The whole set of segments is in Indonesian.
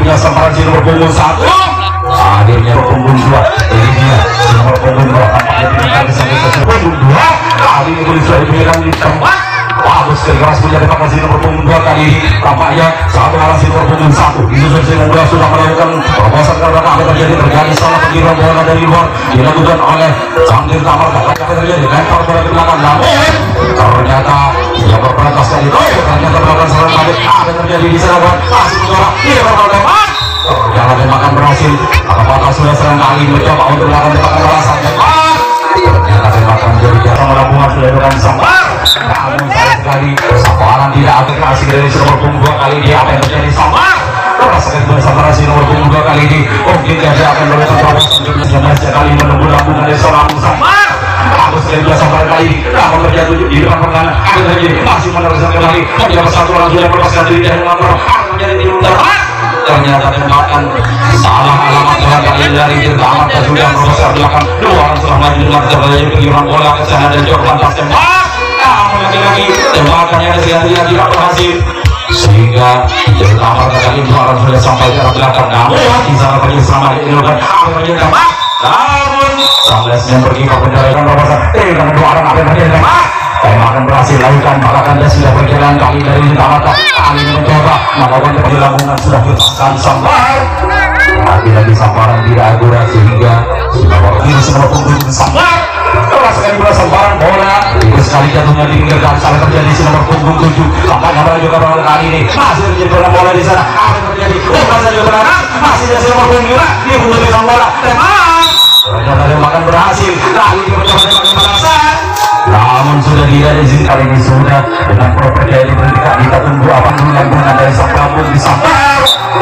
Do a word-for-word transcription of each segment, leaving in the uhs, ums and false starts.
punya sampai si nomor punggung satu. Akhirnya punggung dua. Ini dia nomor punggung dua. Tampaknya tidak sampai ke punggung dua. Kali ini boleh sudah diberikan di tempat. Bagus sekali keras punya tembakan si nomor punggung dua kali ini. Tampaknya satu arah si nomor punggung satu. Disusul si nomor dua sudah melakukan terobosan ke belakang. Apa terjadi? Terjadi salah pengiriman bola dari luar dilakukan oleh Samdir Tamar. Apa terjadi? Lempar bola ke belakang. Namun ternyata yang berperantas kali itu ternyata melakukan serangan balik. Apa terjadi di sana? Masih mencoba. Dia berapa lebar? Ternyata tembakan berhasil. Apakah sudah serang kali mencoba untuk melakukan tembakan balasan? Ternyata tembakan jadi jasa melambungan sudah dilakukan Samar. Namun sayang sekali Sambaran tidak aplikasi dari nomor punggung dua kali ini. Apa yang terjadi? Samar merasakan bersama si nomor punggung dua kali ini. Mungkin dia akan melakukan terobosan dengan sekali menunggu lambungan dari seorang Samar. Bagus sekali biasa Sambaran kali ini. Namun terjatuh di depan pertahanan. Apa yang terjadi? Masih meneruskan kembali. Menjadi satu orang sudah melepaskan diri dari mengontrol. Apa menjadi di utara? Ternyata tembakan salah alamat dengan kali dari Tirta Amat dan sudah merosot belakang. Dua orang sudah maju dengan terjadi pengiriman bola ke sana dan jauh lantas tembak. Namun lagi-lagi tembakan yang sia-sia tidak berhasil sehingga Tirta Amat kali dua orang sudah sampai ke arah belakang. Namun di sana pergi selama ini kan apa yang tembak. Namun Samles yang pergi ke penjarakan robosan. Eh, namun dua orang apa yang terjadi tembak. Tembakan berhasil lakukan bahkan dia sudah berjalan kali dari Tamata. Kali ini mencoba melakukan perjalanan sudah dilepaskan Sambar. Lagi-lagi Sambaran tidak akurat sehingga nomor kiri semua punggung Sambar. Keras sekali bola Sambaran bola. Itu sekali jatuhnya di pinggir dan salah terjadi si nomor punggung tujuh. Tampaknya bola juga bola kali ini masih terjadi bola bola di sana. Apa yang terjadi? Bukan saja bola masih ada si nomor punggung dua. Dia pun lebih bola. Tembak. Ternyata tembakan berhasil. Lagi dia mencoba tembakan balasan. Namun sudah tidak izin kali ini sudah dengan properti diberikan. Kita tunggu apa lambungan dari sang lambung di Sambar.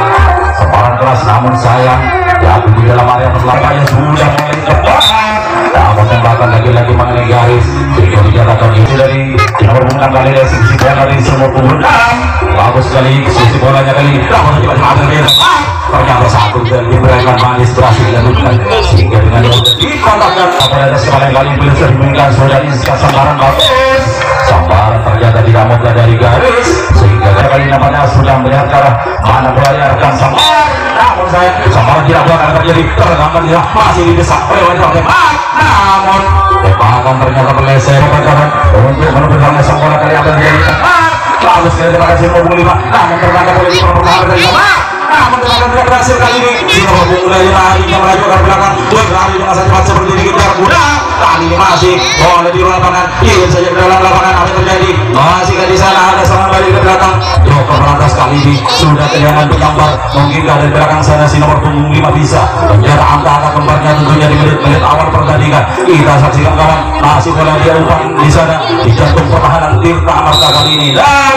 Separan keras namun sayang jatuh di dalam area perlapannya sudah mulai terbang. Namun tembakan lagi-lagi mengenai garis sehingga dijatuhkan itu dari nomor punggung kali dari sisi bola dari semua punggung. Bagus sekali sisi bolanya kali ini. Namun tiba-tiba ada dia ternyata satu dan diberikan manis berhasil dilakukan sehingga dengan mudah dikontakkan pada atas kepala yang kali belum diberikan sudah Iska Sambaran bagus. Sambaran ternyata tidak mudah dari garis sehingga kali nampaknya sudah melihat ke arah mana bolanya rekan Sambaran. Namun saya Sambaran tidak buat akan terjadi tergambar dia masih didesak oleh wajah tembak. Namun tembakan ternyata meleset berkawan untuk menentukan sang bola kali apa terjadi tembak. Lalu sekali tembakan si nomor lima namun tertangkap oleh pertahanan dari Sambaran. Namun tembakan tidak berhasil kali ini. Si nomor punggung mulai lari yang melaju ke belakang. Berlari dengan sangat cepat seperti ini kita mudah. Kali ini masih bola di lapangan. Ingin saja ke dalam lapangan apa yang terjadi? Masih di sana ada serangan balik ke belakang. Joker merantas kali ini sudah terlihat bergambar. Mungkin dari belakang sana si nomor punggung lima bisa menjaga antara kembarnya tentunya di menit-menit awal pertandingan. Kita saksikan kawan masih bola dia umpan di sana di jantung pertahanan Tirta Amarta kali ini dan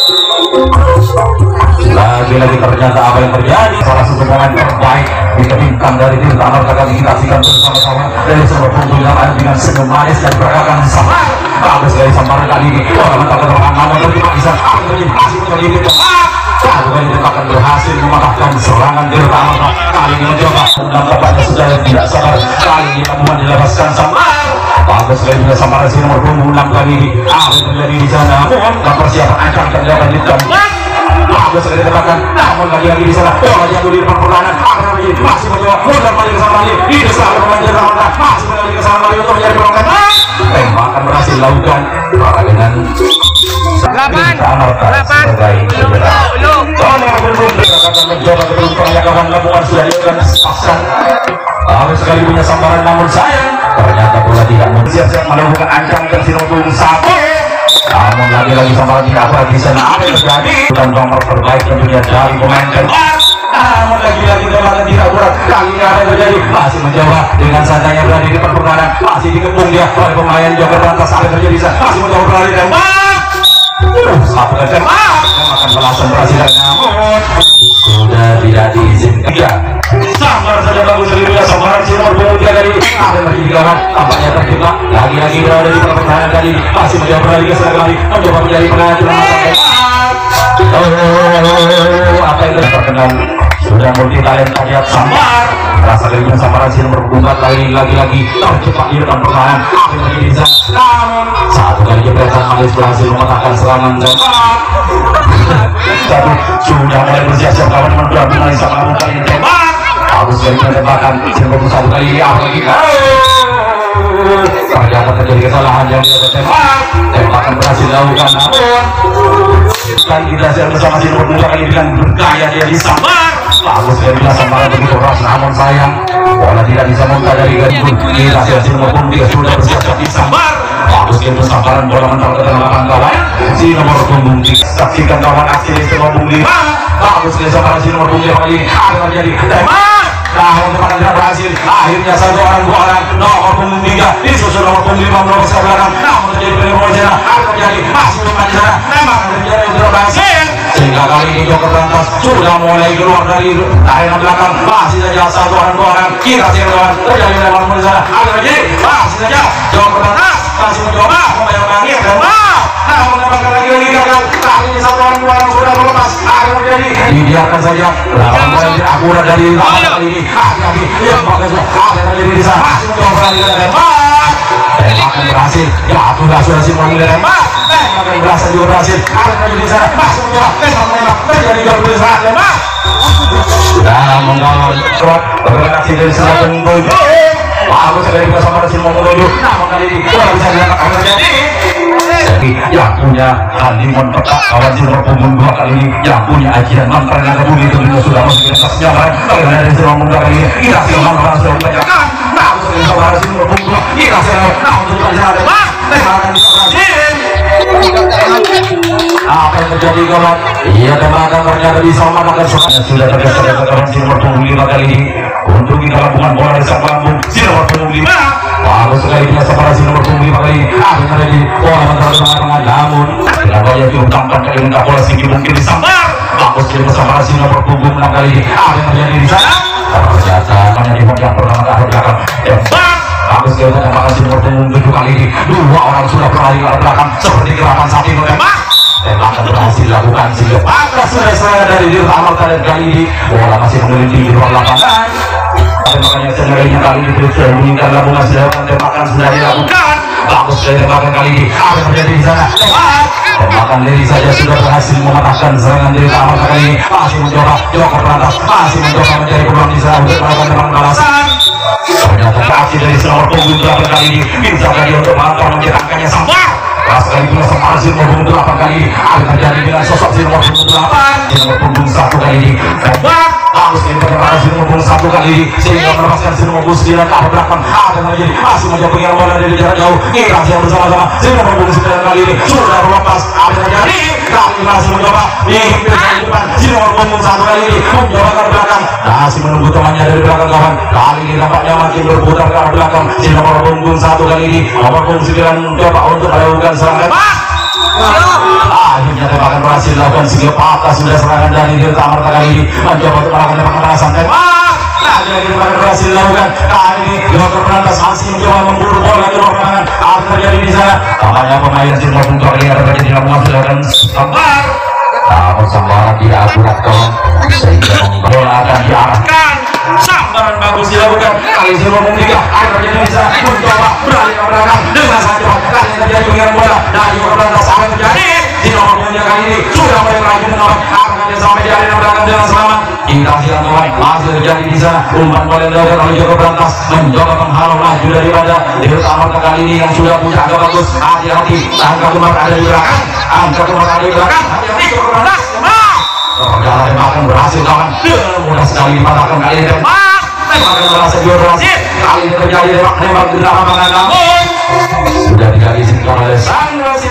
lagi-lagi ternyata apa yang terjadi salah satu pemain terbaik ditemukan dari Tirta Amarta kali kita saksikan bersama-sama dari semua punggung dengan senyum manis dan pergerakan Sambar. Bagus dari Sambaran kali ini orang menangkap terlalu namun terjadi bisa masih terjadi satu kali tembakan berhasil mematahkan serangan Tirta Amarta. Kali ini mencoba dan tampaknya sudah tidak sabar kali ini temuan dilepaskan Sambar. Bagus sekali juga Sambaran si nomor punggung enam kali ini apa yang terjadi di sana dan persiapan akan terjadi di tempat. Bagus sekali tembakan namun lagi-lagi di sana bola jatuh di depan pertahanan. Masih mencoba mudah kembali ke sana lagi di desa pemain Tirta Amarta masih kembali ke sana lagi untuk mencari peronggan. Tembakan berhasil lakukan para dengan delapan delapan sepuluh akan mencoba keberuntungan kawan lamongan sudah dilakukan pasang. Bagus sekali punya Sambaran namun sayang ternyata bola tidak siap-siap melakukan ancang si nomor satu. Namun lagi-lagi Sambaran tidak apa di sana apa yang terjadi dan nomor terbaik tentunya dari pemain keluar. Namun lagi-lagi tembakan tidak berat kali ini apa yang terjadi masih mencoba dengan santainya berada di depan pertahanan masih dikepung dia oleh pemain Joker lantas apa yang terjadi masih mencoba berlari tembak. Satu kali tembak akan balasan berhasil namun sudah tidak diizinkan. Iya Sambaran saja bagus seribunya Sambaran si nomor punggung tiga dari apa yang terjadi kawan tampaknya terjebak lagi-lagi berada di pertahanan kali masih mencoba berlari ke sana kembali mencoba menjadi pengatur oh apa yang terkenal sudah multi talent kajian Sambar rasa kalinya Sambaran si nomor punggung empat lagi lagi-lagi terjebak di depan pertahanan apa yang terjadi di sana namun satu kali jepretan manis berhasil mematahkan serangan dan satu sudah mulai bersiap-siap kawan mencoba mengalih sama Siapa satu kali apa lagi? Ternyata terjadi kesalahan yang dia tembak. Tembakan berhasil dilakukan, namun kan kita siap bersama si nomor dua kali dengan bergaya dia disambar. Bagus dia bila sambaran begitu keras, namun sayang bola tidak bisa muntah dari garis. Kita siap si nomor tiga sudah bersiap disambar. Bagus dia bersambaran bola mental ke dalam lapangan kawan. Si nomor punggung saksikan kawan aksi si nomor punggung lima. Bagus dia sambaran si nomor punggung kali ini ada terjadi tembak. Nah, untuk tidak berhasil, akhirnya satu orang dua orang nomor punggung tiga disusul nomor punggung lima nomor ke belakang. Namun terjadi penyebab sana, ada terjadi masih memang di sana. Memang terjadi yang tidak berhasil. Sehingga kali ini Joker Berantas sudah mulai keluar dari daerah belakang. Masih saja satu orang dua orang kita siapkan terjadi memang di sana. Ada lagi masih saja Joker Berantas masih mencoba membayar dan mau. Nah, mendapatkan lagi lagi gagal. Kali ini satu orang dua orang sudah berlepas. Ada terjadi. Dibiarkan saja. Lawan bola akurat dari lawan ini. Hati-hati, yang pakai sudah ada terjadi di sana. Masih mencoba lagi dan tembak. Tembakan berhasil. Ya, sudah sudah simpan di tembak. Tembakan berhasil juga berhasil. Ada terjadi di sana. Masih mencoba tembak tembak. Terjadi di sana tembak. Sudah mengawal kuat berreaksi dari sana menuju. Bagus sekali bersama dari sini menuju. Namun kali ini tidak bisa dilakukan terjadi. Jadi yang punya Halimon petak kawan si nomor punggung dua kali ini, yang punya ajian mantra naga bumi itu sudah masuk ke atas nyaman. Bagaimana dari si nomor punggung dua kali ini kita si mantra sudah dibacakan. Nah untuk ini saudara si nomor punggung dua kita si nah untuk kita sana tembak tembakan bisa berhasil. Apa yang terjadi kawan? Iya tembakan ternyata bisa mematahkan semuanya. Sudah tergeser ke kawan si nomor punggung lima kali ini untuk kita lakukan bola dari sang lambung si nomor punggung lima. Bagus sekali dia separasi nomor punggung lima kali ini. Akhirnya ada di bola mental tengah-tengah, namun dengan gaya cukup tampan kali ini bola singkir mungkin disambar. Bagus dia separasi nomor punggung enam kali ini. Akhirnya terjadi di sana. Ternyata hanya di yang pertama ke arah belakang. Tembak. Bagus dia separasi nomor punggung tujuh kali ini. Dua orang sudah berlari ke arah belakang seperti gerakan sapi tembak. Tembakan berhasil dilakukan sehingga bagus sudah serangan dari diri Amal kali ini. Bola masih mengelilingi di ruang lapangan. Tembakannya sebenarnya kali ini terus meningkat lakukan sedangkan tembakan sudah dilakukan. Bagus dari tembakan kali ini apa yang terjadi di sana? Tembak. Tembakan Leri saja sudah berhasil mematahkan serangan dari Amal kali ini. Masih mencoba Joker Berantas masih mencoba mencari peluang di sana untuk melakukan tembakan balasan. Ternyata aksi dari nomor punggung delapan kali ini bisa tadi untuk melakukan mencetakkannya sambar. Keras kali punya sempat si nomor punggung delapan kali ini ada terjadi dengan sosok si nomor punggung delapan si nomor punggung satu kali ini. Tembak. Harus ini bagaimana si nomor punggung satu kali ini sehingga melepaskan si nomor punggung sembilan ke arah belakang. Ada terjadi masih mencoba pengiran bola dari jarak jauh. Kita siap bersama-sama si nomor punggung sembilan kali ini sudah berlepas. Ada terjadi kali masih mencoba di depan si nomor punggung satu kali ini mencoba ke belakang. Masih menunggu temannya dari belakang kawan. Kali ini nampaknya makin berputar ke arah belakang. Si nomor punggung satu kali ini nomor punggung sembilan mencoba untuk melakukan serangan. Akhirnya tembakan berhasil dilakukan sehingga patah sudah serangan dari Dirta Amarta kali ini mencoba untuk melakukan tembakan balasan tembak. Nah, jadi tembakan berhasil dilakukan kali ini Joker Berantas masih mencoba memburu bola ke luar lapangan. Apa terjadi di sana? Tampaknya pemain si nomor punggung kali ini ada terjadi dalam menghasilkan sambar. Namun sambaran dia akurat kawan sehingga bola akan diarahkan. Sambaran bagus dilakukan kali ini nomor tiga ada terjadi di sana mencoba beralih ke belakang dengan saja kali ini terjadi pengiran bola dari Joker Berantas apa terjadi di nomor punggung kali ini sudah mulai melaju menolak akan dia sampai di arena belakang dengan selamat. Kita siap kawan masih terjadi di sana umpan bola yang dilakukan oleh Joker Berantas mencoba menghalau laju daripada Dirta Amarta kali ini yang sudah punya agak bagus. Hati-hati angka kemar ada di belakang angka kemar ada di belakang. Hati-hati Joker Berantas ternyata tembakan berhasil kawan dengan mudah sekali dipatahkan kali ini. Tembak tembakan berhasil juga berhasil kali ini terjadi tembak-tembak di dalam lapangan namun sudah dihadirkan oleh Sandra